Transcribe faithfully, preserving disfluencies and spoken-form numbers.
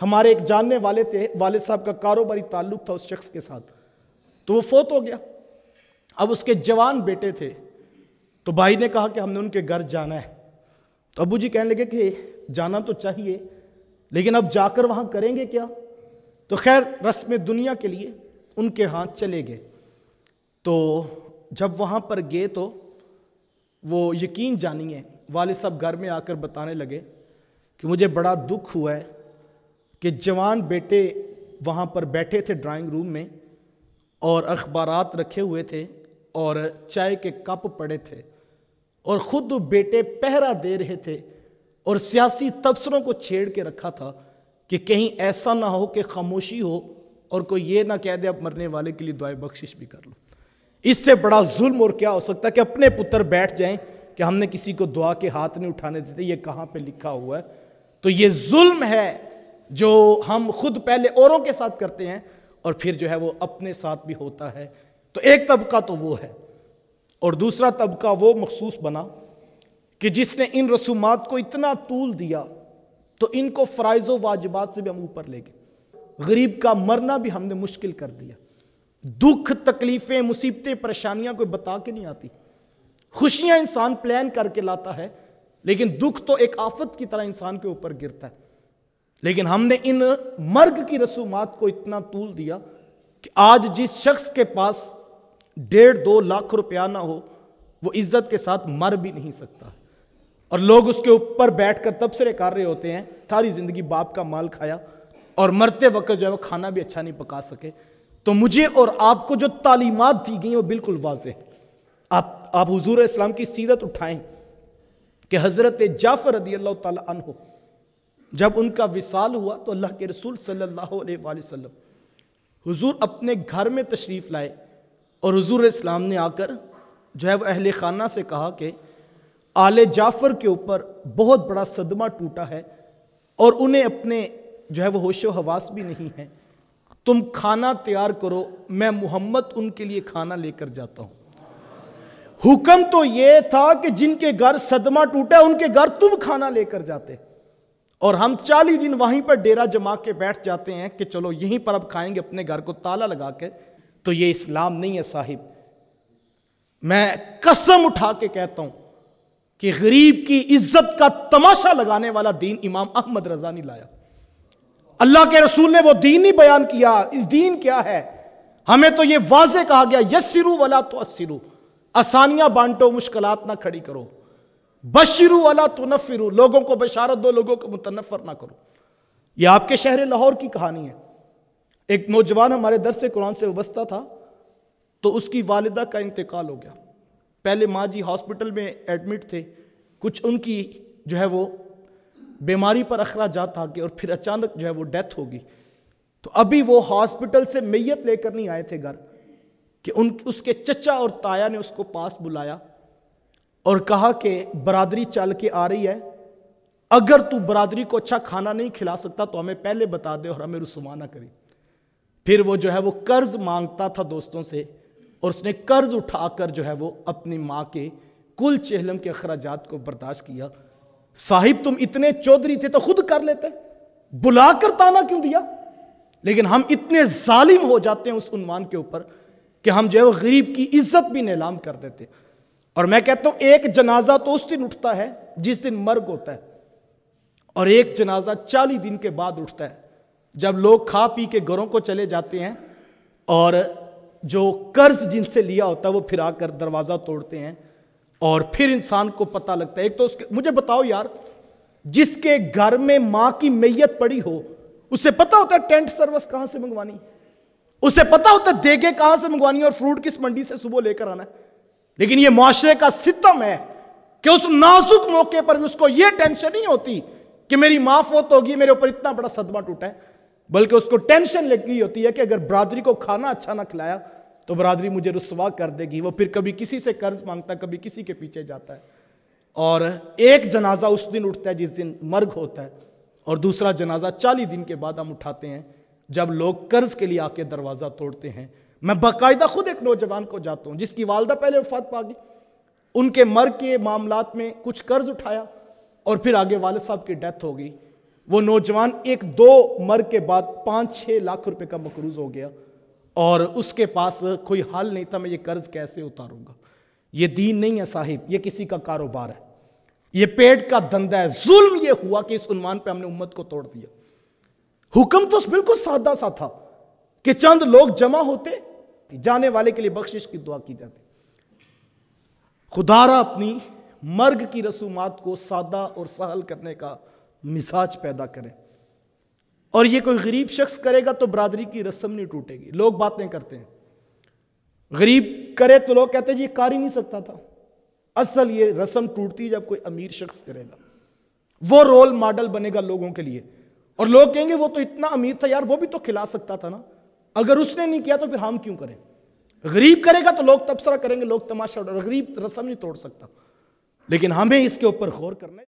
ہمارے ایک جاننے والے تھے، والد صاحب کا کاروباری تعلق تھا اس شخص کے ساتھ، تو وہ فوت ہو گیا۔ اب اس کے جوان بیٹے تھے، تو بھائی نے کہا کہ ہم نے ان کے گھر جانا ہے۔ تو ابو جی کہنے لگے کہ جانا تو چاہیے، لیکن اب جا کر وہاں کریں گے کیا؟ تو خیر رسم دنیا کے لیے ان کے ہاں چلے گئے۔ تو جب وہاں پر گئے تو وہ یقین جانیے والد صاحب گھر میں آ کر بتانے لگے کہ مجھے بڑا دکھ ہوا ہے کہ جوان بیٹے وہاں پر بیٹھے تھے ڈرائنگ روم میں، اور اخبارات رکھے ہوئے تھے اور چائے کے کپ پڑے تھے، اور خود بیٹے پہرا دے رہے تھے اور سیاسی تبصروں کو چھیڑ کے رکھا تھا کہ کہیں ایسا نہ ہو کہ خاموشی ہو اور کوئی یہ نہ کہہ دے اب مرنے والے کے لیے دعائے بخشش بھی کر لو۔ اس سے بڑا ظلم اور کیا ہو سکتا ہے کہ اپنے پتر بیٹھ جائیں کہ ہم نے کسی کو دعا کے ہاتھ نہیں اٹھانے دیتے، یہ کہاں پہ لکھا ہوا ہے؟ تو یہ ظلم ہے جو ہم خود پہلے اوروں کے ساتھ کرتے ہیں اور پھر جو ہے وہ اپنے ساتھ بھی ہوتا ہے۔ تو ایک طبقہ تو وہ ہے، اور دوسرا طبقہ وہ مخصوص بنا کہ جس نے ان رسومات کو اتنا طول دیا تو ان کو فرائض و واجبات سے بھی ہم اوپر لے گئے۔ غریب کا مرنا بھی ہم نے مشکل کر دیا۔ دکھ، تکلیفیں، مصیبتیں، پریشانیاں کوئی بتا کے نہیں آتی۔ خوشیاں انسان پلان کر کے لاتا ہے، لیکن دکھ تو ایک آفت کی طرح انسان کے اوپر گرتا ہے۔ لیکن ہم نے ان مرگ کی رسومات کو اتنا طول دیا کہ آج جس شخص کے پاس ڈیڑھ دو لاکھ روپیہ نہ ہو وہ عزت کے ساتھ مر بھی نہیں سکتا، اور لوگ اس کے اوپر بیٹھ کر تبصرے کر رہے ہوتے ہیں ساری زندگی باپ کا مال کھایا اور مرتے وقت جو ہے وہ کھانا بھی اچھا نہیں پکا سکے۔ تو مجھے اور آپ کو جو تعلیمات دی گئی وہ بالکل واضح ہے۔ آپ آپ حضور اسلام کی سیرت اٹھائیں کہ حضرت جعفر رضی اللہ تعالیٰ عنہ جب ان کا وصال ہوا تو اللہ کے رسول صلی اللہ علیہ وآلہ وسلم حضور اپنے گھر میں تشریف لائے، اور حضور اسلام نے آ کر جو ہے وہ اہل خانہ سے کہا کہ آل جعفر کے اوپر بہت بڑا صدمہ ٹوٹا ہے اور انہیں اپنے جو ہے وہ ہوش و حواس بھی نہیں ہے، تم کھانا تیار کرو، میں محمد ان کے لیے کھانا لے کر جاتا ہوں۔ حکم تو یہ تھا کہ جن کے گھر صدمہ ٹوٹا ان کے گھر تم کھانا لے کر جاتے، اور ہم چالیس دن وہیں پر ڈیرا جما کے بیٹھ جاتے ہیں کہ چلو یہیں پر اب کھائیں گے اپنے گھر کو تالا لگا کے۔ تو یہ اسلام نہیں ہے صاحب۔ میں قسم اٹھا کے کہتا ہوں کہ غریب کی عزت کا تماشا لگانے والا دین امام احمد رضا نہیں لایا۔ اللہ کے رسول نے وہ دین نہیں بیان کیا۔ اس دین کیا ہے؟ ہمیں تو یہ واضح کہا گیا یسروا ولا تعسروا، آسانیاں بانٹو مشکلات نہ کھڑی کرو، بشروا ولا تنفروا، لوگوں کو بشارت دو لوگوں کو متنفر نہ کرو۔ یہ آپ کے شہر لاہور کی کہانی ہے۔ ایک نوجوان ہمارے درس قرآن سے وابستہ تھا، تو اس کی والدہ کا انتقال ہو گیا۔ پہلے ماں جی ہاسپٹل میں ایڈمٹ تھے، کچھ ان کی جو ہے وہ بیماری پر اخراجات آ گئے اور پھر اچانک جو ہے وہ ڈیتھ ہوگی۔ تو ابھی وہ ہاسپٹل سے میت لے کر نہیں آئے تھے گھر کہ ان اس کے چچا اور تایا نے اس کو پاس بلایا اور کہا کہ برادری چل کے آ رہی ہے، اگر تو برادری کو اچھا کھانا نہیں کھلا سکتا تو ہمیں پہلے بتا دے اور ہمیں رسوا نہ کری۔ پھر وہ جو ہے وہ قرض مانگتا تھا دوستوں سے، اور اس نے قرض اٹھا کر جو ہے وہ اپنی ماں کے کل چہلم کے اخراجات کو برداشت کیا۔ صاحب تم اتنے چودھری تھے تو خود کر لیتے، بلا کر تانا کیوں دیا؟ لیکن ہم اتنے ظالم ہو جاتے ہیں اس عنوان کے اوپر کہ ہم جو ہے وہ غریب کی عزت بھی نیلام کر دیتے۔ اور میں کہتا ہوں ایک جنازہ تو اس دن اٹھتا ہے جس دن مرگ ہوتا ہے، اور ایک جنازہ چالیس دن کے بعد اٹھتا ہے جب لوگ کھا پی کے گھروں کو چلے جاتے ہیں، اور جو قرض جن سے لیا ہوتا ہے وہ پھر آ کر دروازہ توڑتے ہیں، اور پھر انسان کو پتہ لگتا ہے۔ ایک تو اس کے مجھے بتاؤ یار، جس کے گھر میں ماں کی میت پڑی ہو اسے پتہ ہوتا ہے ٹینٹ سروس کہاں سے منگوانی، اسے پتہ ہوتا ہے دیگے کہاں سے منگوانی اور فروٹ کس منڈی سے صبح لے کر آنا ہے۔ لیکن یہ معاشرے کا ستم ہے کہ اس نازک موقع پر بھی اس کو یہ ٹینشن نہیں ہوتی کہ میری ماں فوت ہوگی، میرے اوپر اتنا بڑا صدمہ ٹوٹا ہے، بلکہ اس کو ٹینشن لگی ہوتی ہے کہ اگر برادری کو کھانا اچھا نہ کھلایا تو برادری مجھے رسوا کر دے گی۔ وہ پھر کبھی کسی سے قرض مانگتا ہے، کبھی کسی کے پیچھے جاتا ہے۔ اور ایک جنازہ اس دن اٹھتا ہے جس دن مرگ ہوتا ہے، اور دوسرا جنازہ چالیس دن کے بعد ہم اٹھاتے ہیں جب لوگ قرض کے لیے آ کے دروازہ توڑتے ہیں۔ میں باقاعدہ خود ایک نوجوان کو جاتا ہوں جس کی والدہ پہلے وفات پا گئی، ان کے مرگ کے معاملات میں کچھ قرض اٹھایا اور پھر آگے والد صاحب کی ڈیتھ ہو گئی۔ وہ نوجوان ایک دو مرگ کے بعد پانچ چھ لاکھ روپے کا مقروض ہو گیا اور اس کے پاس کوئی حل نہیں تھا، میں یہ قرض کیسے اتاروں گا۔ یہ دین نہیں ہے صاحب، یہ کسی کا کاروبار ہے، یہ پیٹ کا دندہ ہے۔ ظلم یہ ہوا کہ اس عنوان پہ ہم نے امت کو توڑ دیا۔ حکم تو بالکل سادہ سا تھا کہ چند لوگ جمع ہوتے، جانے والے کے لیے بخشش کی دعا کی جاتی۔ خدا را اپنی مرگ کی رسومات کو سادہ اور سہل کرنے کا مزاج پیدا کرے، اور یہ کوئی غریب شخص کرے گا تو برادری کی رسم نہیں ٹوٹے گی۔ لوگ باتیں کرتے ہیں، غریب کرے تو لوگ کہتے ہیں جی یہ کر ہی نہیں سکتا تھا۔ اصل یہ رسم ٹوٹتی جب کوئی امیر شخص کرے گا، وہ رول ماڈل بنے گا لوگوں کے لیے، اور لوگ کہیں گے وہ تو اتنا امیر تھا یار، وہ بھی تو کھلا سکتا تھا نا، اگر اس نے نہیں کیا تو پھر ہم کیوں کریں۔ غریب کرے گا تو لوگ تبصرہ کریں گے، لوگ تماشا، غریب رسم نہیں توڑ سکتا، لیکن ہمیں اس کے اوپر غور کرنا ہے۔